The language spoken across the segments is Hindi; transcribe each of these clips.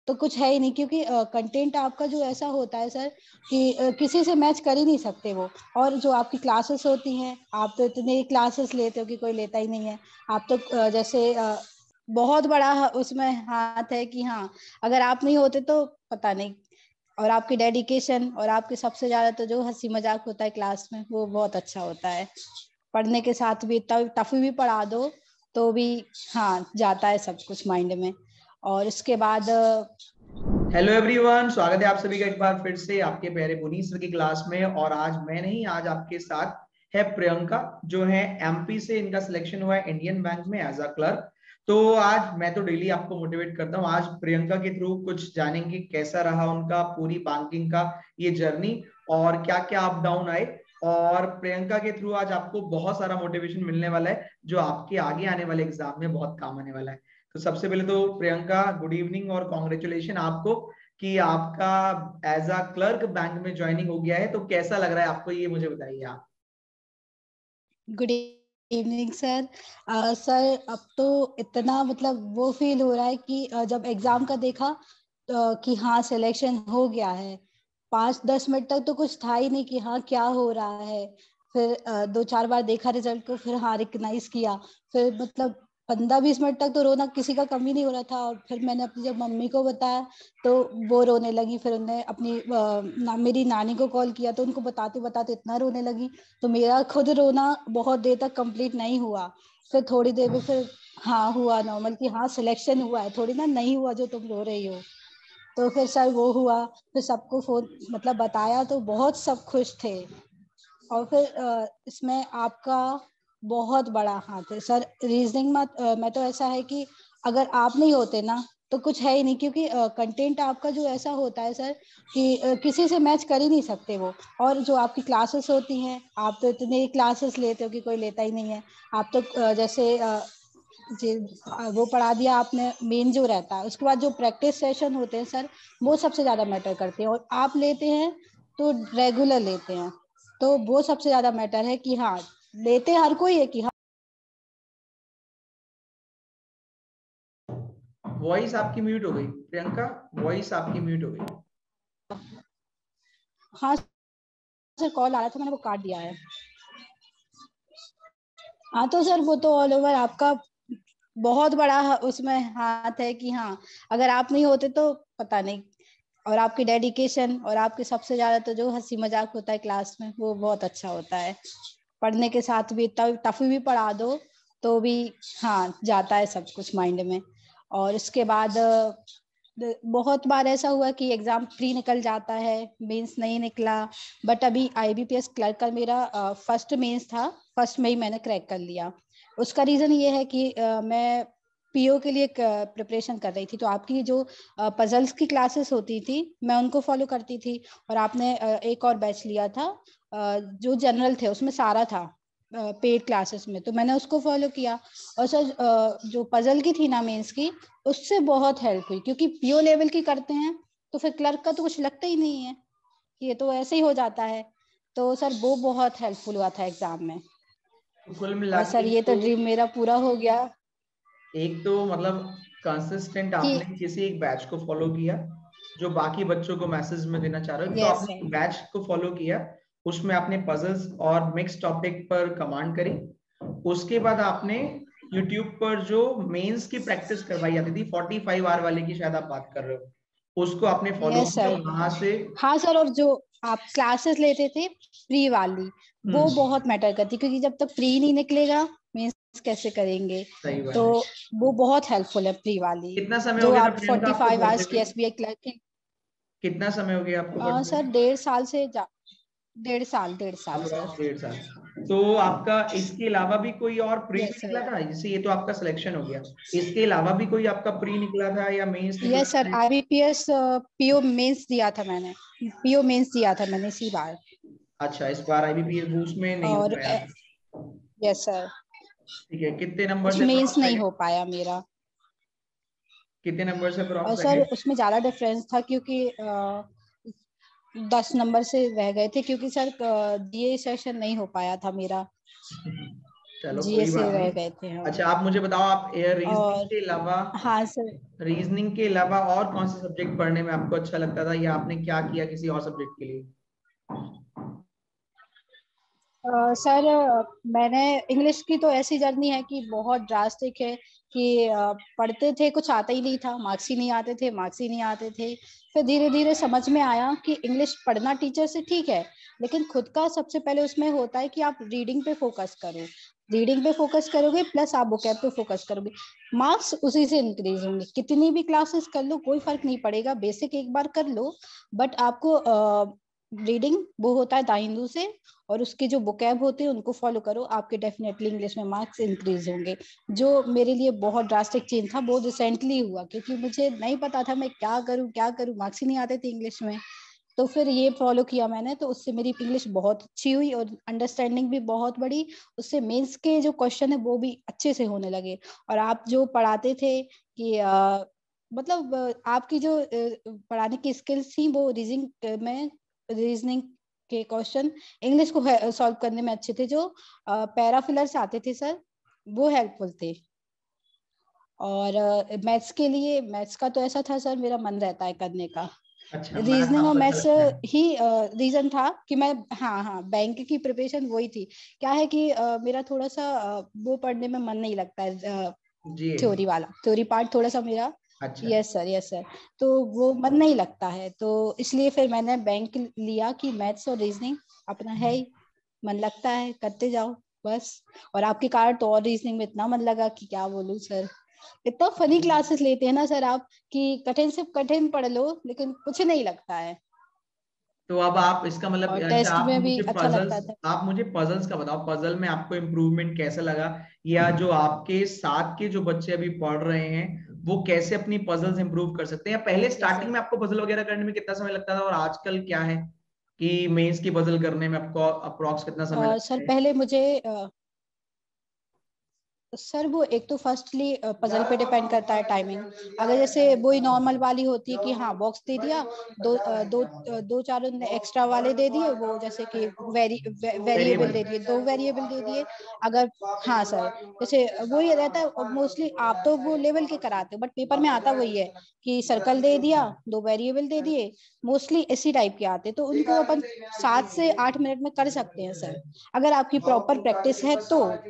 तो कुछ है ही नहीं, क्योंकि कंटेंट आपका जो ऐसा होता है सर कि किसी से मैच कर ही नहीं सकते वो। और जो आपकी क्लासेस होती हैं, आप तो इतने क्लासेस लेते हो कि कोई लेता ही नहीं है। आप तो जैसे बहुत बड़ा उसमें हाथ है कि हाँ, अगर आप नहीं होते तो पता नहीं। और आपकी डेडिकेशन और आपके सबसे ज्यादा तो जो हंसी मजाक होता है क्लास में, वो बहुत अच्छा होता है। पढ़ने के साथ भी इतना टफ भी पढ़ा दो तो भी हाँ जाता है सब कुछ माइंड में। और उसके बाद हेलो एवरीवन, स्वागत है आप सभी का एक बार फिर से आपके प्यारे पुनीत सर की क्लास में। और आज मैं नहीं, आज आपके साथ है प्रियंका, जो है एमपी से इनका सिलेक्शन हुआ है इंडियन बैंक में एज अ क्लर्क। तो आज मैं तो डेली आपको मोटिवेट करता हूँ, आज प्रियंका के थ्रू कुछ जानेंगे कैसा रहा उनका पूरी बैंकिंग का ये जर्नी और क्या क्या अप डाउन आए। और प्रियंका के थ्रू आज आपको बहुत सारा मोटिवेशन मिलने वाला है जो आपके आगे आने वाले एग्जाम में बहुत काम आने वाला है। तो सबसे पहले तो प्रियंका, गुड इवनिंग और कॉन्ग्रेचुलेशन आपको कि आपका एज अ क्लर्क बैंक में ज्वाइनिंग हो गया है। तो कैसा लग रहा है आपको, ये मुझे बताइए आप। Good evening sir. सर अब तो इतना मतलब वो फील हो रहा है कि जब एग्जाम का देखा कि हाँ सिलेक्शन हो गया है, 5-10 मिनट तक तो कुछ था ही नहीं कि हाँ क्या हो रहा है। फिर 2-4 बार देखा रिजल्ट को, फिर हाँ रिकग्नाइज किया। फिर मतलब 15-20 मिनट तक तो रोना किसी का कम ही नहीं हो रहा था। और फिर मैंने अपनी जब मम्मी को बताया तो वो रोने लगी। फिर उन्हें अपनी मेरी नानी को कॉल किया तो उनको बताते बताते इतना रोने लगी। तो मेरा खुद रोना बहुत देर तक कंप्लीट नहीं हुआ। फिर थोड़ी देर में फिर हाँ हुआ नॉर्मल कि हाँ सिलेक्शन हुआ है, थोड़ी ना नहीं हुआ जो तुम रो रही हो। तो फिर सर वो हुआ, फिर सबको फोन मतलब बताया तो बहुत सब खुश थे। और फिर इसमें आपका बहुत बड़ा हाथ है सर। रीजनिंग में तो ऐसा है कि अगर आप नहीं होते ना तो कुछ है ही नहीं, क्योंकि कंटेंट आपका जो ऐसा होता है सर कि किसी से मैच कर ही नहीं सकते वो। और जो आपकी क्लासेस होती हैं, आप तो इतने क्लासेस लेते हो कि कोई लेता ही नहीं है। आप तो जैसे जी वो पढ़ा दिया आपने, मेन जो रहता है उसके बाद जो प्रैक्टिस सेशन होते हैं सर, वो सबसे ज्यादा मैटर करते हैं। और आप लेते हैं तो रेगुलर लेते हैं, तो वो सबसे ज्यादा मैटर है कि हाँ लेते हर कोई है कि हाँ। वॉइस आपकी म्यूट हो गई प्रियंका, वॉइस आपकी म्यूट हो गई। हाँ सर, कॉल आ रहा था, मैंने वो काट दिया है। हाँ तो सर वो तो ऑल ओवर आपका बहुत बड़ा उसमें हाथ है कि हाँ, अगर आप नहीं होते तो पता नहीं। और आपकी डेडिकेशन और आपके सबसे ज्यादा तो जो हंसी मजाक होता है क्लास में, वो बहुत अच्छा होता है। पढ़ने के साथ भी इतना टफ भी पढ़ा दो तो भी हाँ जाता है सब कुछ माइंड में। और उसके बाद बहुत बार ऐसा हुआ कि एग्जाम प्री निकल जाता है, मेंस नहीं निकला। बट अभी आईबीपीएस क्लर्क का मेरा फर्स्ट मेंस था, फर्स्ट में ही मैंने क्रैक कर लिया। उसका रीजन ये है कि मैं पीओ के लिए प्रिपरेशन कर रही थी। तो आपकी जो पजल्स की क्लासेस होती थी मैं उनको फॉलो करती थी। और आपने एक और बैच लिया था जो जनरल थे, उसमें सारा था पेड क्लासेस में, तो मैंने उसको फॉलो किया। और सर जो पजल की थी ना मेंस की, उससे बहुत हेल्प हुई, क्योंकि पीओ लेवल की करते हैं तो फिर क्लर्क का तो कुछ लगता ही नहीं है, ये तो ऐसे ही हो जाता है। तो सर वो बहुत हेल्पफुल हुआ था एग्जाम में। तो कुल मिला और के सर ये तो ड्रीम मेरा पूरा हो गया एक तो मतलब कंसिस्टेंट कि आपने किसी एक बैच को फॉलो किया, जो बाकी बच्चों को मैसेज में देना चाह रहे हो, तो यस आपने सर। एक बैच को फॉलो किया, उसमें आपने पजल्स और मिक्स टॉपिक पर कमांड करी। उसके बाद आपने यूट्यूब पर जो मेंस की प्रैक्टिस करवाई जाती थी 45 आवर वाले की, शायद आप बात कर रहे हो, उसको आपने फॉलो यस किया सर। वहां से। हाँ सर, और जो आप क्लासेस लेते थे प्री वाली, वो हम्म, बहुत मैटर करती, क्योंकि जब तक प्री नहीं निकलेगा मेंस कैसे करेंगे। सही तो बात है। वो बहुत हेल्पफुल है प्री वाली, कितना समय हो जो गया था आप प्रियंका फोर्टी आपको फाइव पढ़ते आवर्स की हुए? एसबीआई क्लर्क की। कितना समय हो गया आपको पढ़ते सर हुए? 1.5 साल से 1.5 साल सर। अप्रोक्स 1.5 साल। तो आपका इसके अलावा भी कोई और प्री भी यस निकला सर। था? जैसे ये तो आपका सिलेक्शन हो गया, इसके अलावा भी कोई आपका प्री निकला था या मेंस निकला यस सर, था? आईबीपीएस पीओ मेंस दिया था मैंने, पीओ मेंस दिया था मैंने इसी बार। अच्छा, इस बार आईबीपीएस बूस्ट में नहीं हो और पाया। यस सर, ठीक है, कितने नंबर से मेंस अप्रोक्स रह नहीं गए? हो पाया मेरा। कितने नंबर से और अप्रोक्स रह सर गए? उसमें ज्यादा डिफरेंस था, क्योंकि 10 नंबर से रह गए थे, क्योंकि सर ये सेशन नहीं हो पाया था मेरा। चलो जी कोई ऐसे बात रह नहीं। गए थे हम। अच्छा आप मुझे बताओ, आप रीजनिंग और के अलावा, हाँ सर। रीजनिंग के अलावा और कौन सा सब्जेक्ट पढ़ने में आपको अच्छा लगता था, या आपने क्या किया किसी और सब्जेक्ट के लिए? सर मैंने इंग्लिश की तो ऐसी जर्नी है कि बहुत ड्रास्टिक है कि पढ़ते थे कुछ आता ही नहीं था, मार्क्स ही नहीं आते थे, मार्क्स ही नहीं आते थे। फिर धीरे धीरे समझ में आया कि इंग्लिश पढ़ना टीचर से ठीक है, लेकिन खुद का सबसे पहले उसमें होता है कि आप रीडिंग पे फोकस करो। रीडिंग पे फोकस करोगे प्लस आप वोकैब पे फोकस करोगे, मार्क्स उसी से इंक्रीज होंगे। कितनी भी क्लासेस कर लो कोई फर्क नहीं पड़ेगा, बेसिक एक बार कर लो, बट आपको रीडिंग वो होता है दाहिंदू से, और उसके जो वोकैब होते हैं उनको फॉलो करो, आपके डेफिनेटली इंग्लिश में मार्क्स इंक्रीज होंगे। जो मेरे लिए बहुत ड्रास्टिक चेंज था वो रिसेंटली हुआ, क्योंकि मुझे नहीं पता था मैं क्या करूं, मार्क्स ही नहीं आते थे इंग्लिश में। तो फिर ये फॉलो किया मैंने, तो उससे मेरी इंग्लिश बहुत अच्छी हुई और अंडरस्टैंडिंग भी बहुत बड़ी। उससे मेंस के जो क्वेश्चन है वो भी अच्छे से होने लगे। और आप जो पढ़ाते थे कि मतलब आपकी जो पढ़ाने की स्किल्स थी वो रीजनिंग में, रीजनिंग के क्वेश्चन इंग्लिश को सॉल्व करने में अच्छे थे। जो पैराफिलर्स आते थे सर वो हेल्पफुल थे। और मैथ्स के लिए, मैथ्स का तो ऐसा था सर मेरा मन रहता है करने का। अच्छा, मैथ रीजनिंग और आपको अच्छा मैथ्स लगता है? ही रीजन था कि मैं, हाँ हाँ, बैंक की प्रिपरेशन वही थी। क्या है कि मेरा थोड़ा सा वो पढ़ने में मन नहीं लगता है, जी। थ्योरी वाला, थ्योरी पार्ट थोड़ा सा मेरा। अच्छा। Yes sir, yes sir. तो वो मन नहीं लगता है, तो इसलिए फिर मैंने बैंक लिया कि मैथ्स और रीजनिंग अपना है ही, मन लगता है करते जाओ बस। और आपके कारण तो और रीजनिंग में इतना मन लगा कि क्या बोलूं सर। इतना फनी क्लासेस लेते हैं ना सर आप कि कठिन से कठिन पढ़ लो लेकिन कुछ नहीं लगता है। तो अब आप इसका मतलब, और अच्छा टेस्ट आप में भी मुझे अच्छा पजल्स, लगता था। आप मुझे पजल्स का बताओ, पजल में आपको इम्प्रूवमेंट कैसा लगा, या जो आपके साथ के जो बच्चे अभी पढ़ रहे हैं वो कैसे अपनी पजल्स इंप्रूव कर सकते हैं? या पहले यस स्टार्टिंग सर। में आपको पजल वगैरह करने में कितना समय लगता था, और आजकल क्या है कि मेंस की पजल करने में आपको अप्रोक्स कितना समय सर लगता है? पहले मुझे सर वो एक तो फर्स्टली पजल पे डिपेंड करता है टाइमिंग। अगर जैसे वही नॉर्मल वाली होती है कि हाँ बॉक्स दे दिया, दो चार एक्स्ट्रा वाले दे दिए, वो जैसे कि वेरिएबल वेरिएबल। दे दिए, दो वेरिएबल दे दिए। अगर, हाँ सर, जैसे वही रहता है मोस्टली, आप तो वो लेवल के कराते हो बट पेपर में आता वही है कि सर्कल दे दिया, दो वेरिएबल दे दिए, मोस्टली इसी टाइप के आते, तो उनको अपन 7 से 8 मिनट में कर सकते हैं सर, अगर आपकी प्रॉपर प्रैक्टिस है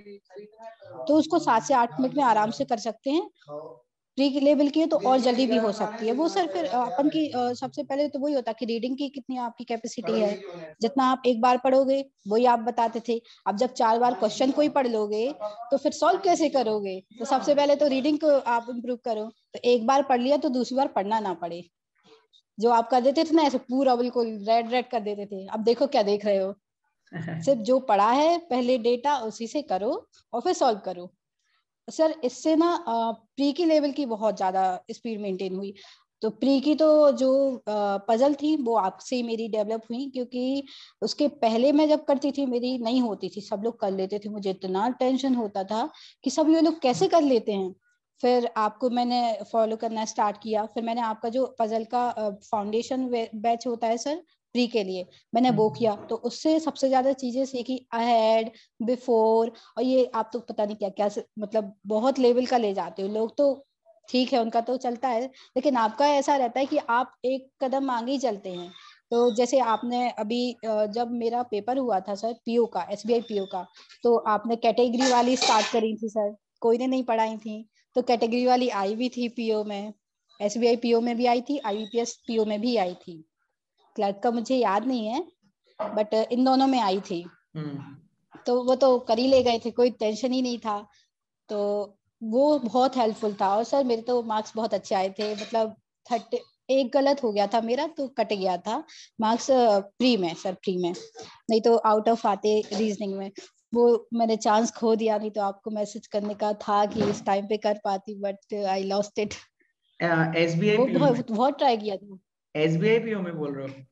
तो उसको 7 से 8 मिनट में आराम से कर सकते हैं। प्री लेवल की है तो और जल्दी भी हो सकती है वो सर। फिर अपन की सबसे पहले तो वही होता है कि रीडिंग की कितनी आपकी कैपेसिटी है, जितना आप एक बार पढ़ोगे वही आप बताते थे। अब जब 4 बार क्वेश्चन को ही पढ़ लोगे तो फिर सॉल्व कैसे करोगे? तो सबसे पहले तो रीडिंग को आप इम्प्रूव करो, तो एक बार पढ़ लिया तो दूसरी बार पढ़ना ना पड़े। जो आप कर देते थे ना ऐसे पूरा बिल्कुल रेड रेड कर देते थे, अब देखो क्या देख रहे हो। सिर्फ जो पढ़ा है पहले डेटा उसी से करो और फिर सॉल्व करो सर। इससे ना प्री की लेवल की बहुत ज्यादा स्पीड मेंटेन हुई। तो प्री की तो जो पजल थी वो आपसे ही मेरी डेवलप हुई, क्योंकि उसके पहले मैं जब करती थी मेरी नहीं होती थी, सब लोग कर लेते थे, मुझे इतना टेंशन होता था कि सब ये लोग कैसे कर लेते हैं। फिर आपको मैंने फॉलो करना स्टार्ट किया, फिर मैंने आपका जो पजल का फाउंडेशन बैच होता है सर प्री के लिए, मैंने वो किया, तो उससे सबसे ज्यादा चीजें सीखी, अहेड, बिफोर। और ये आप तो पता नहीं क्या क्या मतलब बहुत लेवल का ले जाते हो लोग, तो ठीक है उनका तो चलता है, लेकिन आपका ऐसा रहता है कि आप एक कदम आगे ही चलते हैं। तो जैसे आपने अभी जब मेरा पेपर हुआ था सर पीओ का, एसबीआई पीओ का, तो आपने कैटेगरी वाली स्टार्ट करी थी सर, कोई ने नहीं पढ़ाई थी, तो कैटेगरी वाली आई भी थी पीओ में, एसबीआई पीओ में भी आई थी, आईबीपीएस पीओ में भी आई थी। क्लर्क का मुझे याद नहीं है बट इन दोनों में आई थी। तो वो तो कर ही ले गए थे, कोई टेंशन ही नहीं था। तो वो बहुत हेल्पफुल था। और सर मेरे तो मार्क्स बहुत अच्छे आए थे, मतलब 30, एक गलत हो गया था मेरा तो कट गया था मार्क्स प्री में सर, प्री में, नहीं तो आउट ऑफ आते रीजनिंग में। वो मैंने चांस खो दिया, नहीं तो आपको मैसेज करने का था कि इस टाइम पे कर पाती, but I lost it. SBI वो पीओ में? बहुत बहुत ट्राई किया था। एसबीआई पीओ में बोल रहे हो?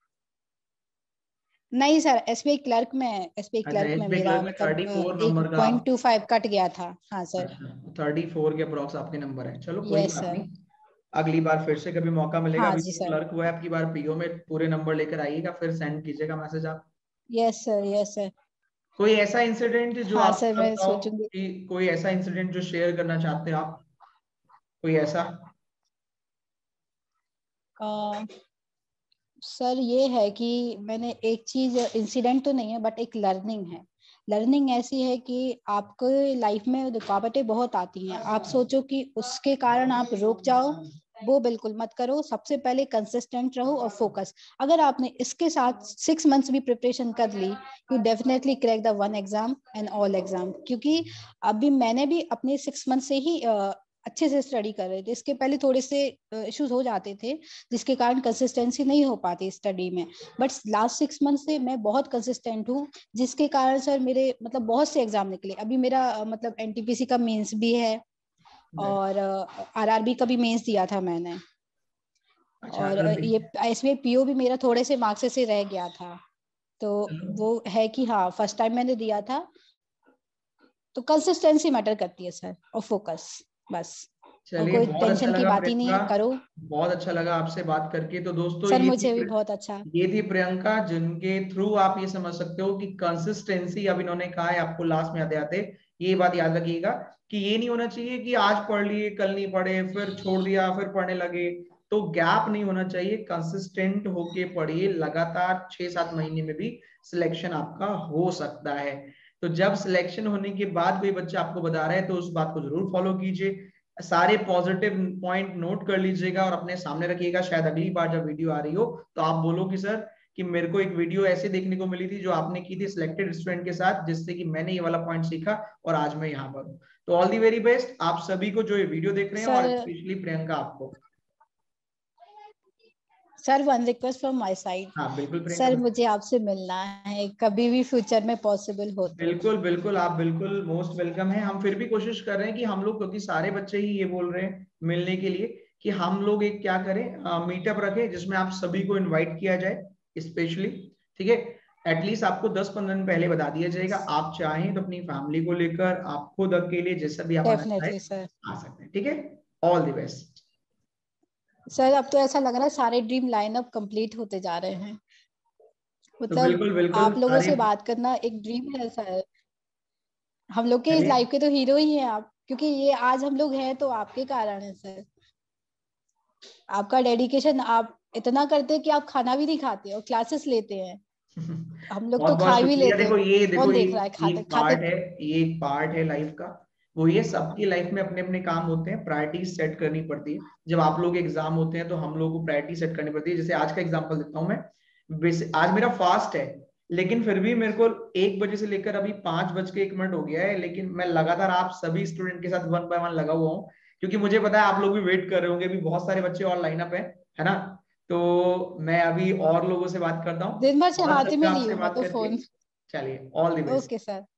नहीं सर, एसबीआई क्लर्क में, एसबीआई अच्छा, क्लर्क में एसबीआई मेरा क्लर्क में मतलब 34 एक नंबर का? पॉइंट टू फाइव कट गया था, हाँ सर। अच्छा, 34 के अप्रॉक्स आपके नंबर है। चलो कोई यस बात सर। नहीं, अगली बार फिर से कभी मौका मिलेगा। हाँ अभी जी तो सर। क्लर्क हुआ है, आपकी बार पीओ में पूरे नंबर लेकर आइएगा, फिर सेंड कीजिएगा मैसेज आप। Yes sir, yes sir. कोई ऐसा इंसिडेंट जो हाँ आपको सर, मैं लगता हो सोचूंगी। कि कोई ऐसा इंसिडेंट जो शेयर करना चाहते हो आप, कोई ऐसा? सर ये है कि मैंने एक चीज, इंसिडेंट तो नहीं है बट एक लर्निंग है। लर्निंग ऐसी है कि आपको लाइफ में रुकावटें बहुत आती हैं, आप सोचो कि उसके कारण आप रुक जाओ, वो बिल्कुल मत करो। सबसे पहले कंसिस्टेंट रहो और फोकस। अगर आपने इसके साथ 6 मंथ्स भी प्रिपरेशन कर ली, you definitely crack the one exam and all exam. क्योंकि अभी मैंने भी अपने 6 मंथ से ही अच्छे से स्टडी कर रहे थे। इसके पहले थोड़े से इश्यूज हो जाते थे जिसके कारण कंसिस्टेंसी नहीं हो पाती स्टडी में, बट लास्ट 6 मंथ से मैं बहुत कंसिस्टेंट हूँ, जिसके कारण सर मेरे मतलब बहुत से एग्जाम निकले। अभी मेरा मतलब एनटीपीसी का मेंस भी है और आरआरबी का भी मेंस दिया था मैंने। अच्छा, और अगर ये इसमें पीओ भी मेरा थोड़े से मार्क्स से रह गया था। तो वो है कि हाँ, फर्स्ट टाइम मैंने दिया था। तो कंसिस्टेंसी मैटर करती है सर, और फोकस, बस। और चलिए, कोई बहुत अच्छा टेंशन की लगा बात ही नहीं प्रियंका, है, करो। बहुत अच्छा लगा आपसे बात करके। तो दोस्तों, सर मुझे भी बहुत अच्छा। ये थी प्रियंका, जिनके थ्रू आप ये समझ सकते हो कि कंसिस्टेंसी, अब इन्होंने कहा है आपको लास्ट में आते आते, ये बात याद रखिएगा कि ये नहीं होना चाहिए कि आज पढ़ लिए कल नहीं पढ़े, फिर छोड़ दिया फिर पढ़ने लगे। तो गैप नहीं होना चाहिए, कंसिस्टेंट होके पढ़िए, लगातार 6-7 महीने में भी सिलेक्शन आपका हो सकता है। तो जब सिलेक्शन होने के बाद कोई बच्चा आपको बता रहा है तो उस बात को जरूर फॉलो कीजिए, सारे पॉजिटिव पॉइंट नोट कर लीजिएगा और अपने सामने रखिएगा। शायद अगली बार जब वीडियो आ रही हो तो आप बोलो कि सर कि मेरे को एक वीडियो ऐसे देखने को मिली थी जो आपने की थी सिलेक्टेड स्टूडेंट के साथ, जिससे कि मैंने ये वाला पॉइंट सीखा और आज मैं यहाँ पर हूँ। तो ऑल दी वेरी बेस्ट आप सभी को जो ये वीडियो देख रहे हैं, और सर स्पेशली प्रियंका आपको। Sir, one request from my side. हाँ बिल्कुल प्रियंका, सर मुझे आपसे मिलना है, कभी भी फ्यूचर में पॉसिबल हो तो। बिल्कुल बिल्कुल, आप बिल्कुल मोस्ट वेलकम है। हम फिर भी कोशिश कर रहे हैं कि हम लोग, क्योंकि सारे बच्चे ही ये बोल रहे हैं मिलने के लिए, कि हम लोग एक क्या करें, मीटअप रखें जिसमें आप सभी को इनवाइट किया जाए स्पेशली। ठीक है, एटलीस्ट आपको 10-15 दिन पहले बता दिया जाएगा। आप चाहें तो अपनी फैमिली को लेकर, आप खुद अकेले, जैसा भी आप आना चाहें डेफिनेटली सर। आ सकते हैं। ठीक है, ऑल द बेस्ट। सर अब तो ऐसा लग रहा है सारे ड्रीम लाइनअप कंप्लीट होते जा रहे हैं। तो मतलब बिल्कुल बिल्कुल आप लोगों सारे, से बात करना एक ड्रीम है सर। हम लोग के इस चलिए लाइफ के तो हीरो ही हैं आप, क्योंकि ये आज हम लोग हैं तो आपके कारण है सर। आपका डेडिकेशन, आप इतना करते हैं कि आप खाना भी नहीं खाते और क्लासेस लेते हैं। हम लोग बहुत तो बहुत खा भी शुक्रिया। लेते देखो हैं। ये, देखो कौन ये देख रहा है खाते एक खाते। पार्ट है, ये एक पार्ट है लाइफ का। वो ये सबकी लाइफ में अपने अपने काम होते हैं, प्रायोरिटीज सेट करनी पड़ती है। जब आप लोग एग्जाम होते हैं तो हम लोग को प्रायोरिटी सेट करनी पड़ती है। जैसे आज का एग्जांपल देता हूँ मैं, आज मेरा फास्ट है, लेकिन फिर भी मेरे को 1 बजे से लेकर अभी 5:01 हो गया है, लेकिन मैं लगातार आप सभी स्टूडेंट के साथ 1 by 1 लगा हुआ हूँ, क्योंकि मुझे पता है आप लोग भी वेट कर रहे होंगे, भी बहुत सारे बच्चे और लाइनअप है ना। तो मैं अभी और लोगों से बात करता हूँ। दिन भर से बहुत हाथ अच्छा में लगा ली आपसे हूँ मैं बात तो करके। फोन। चलिए, all the best. Okay sir.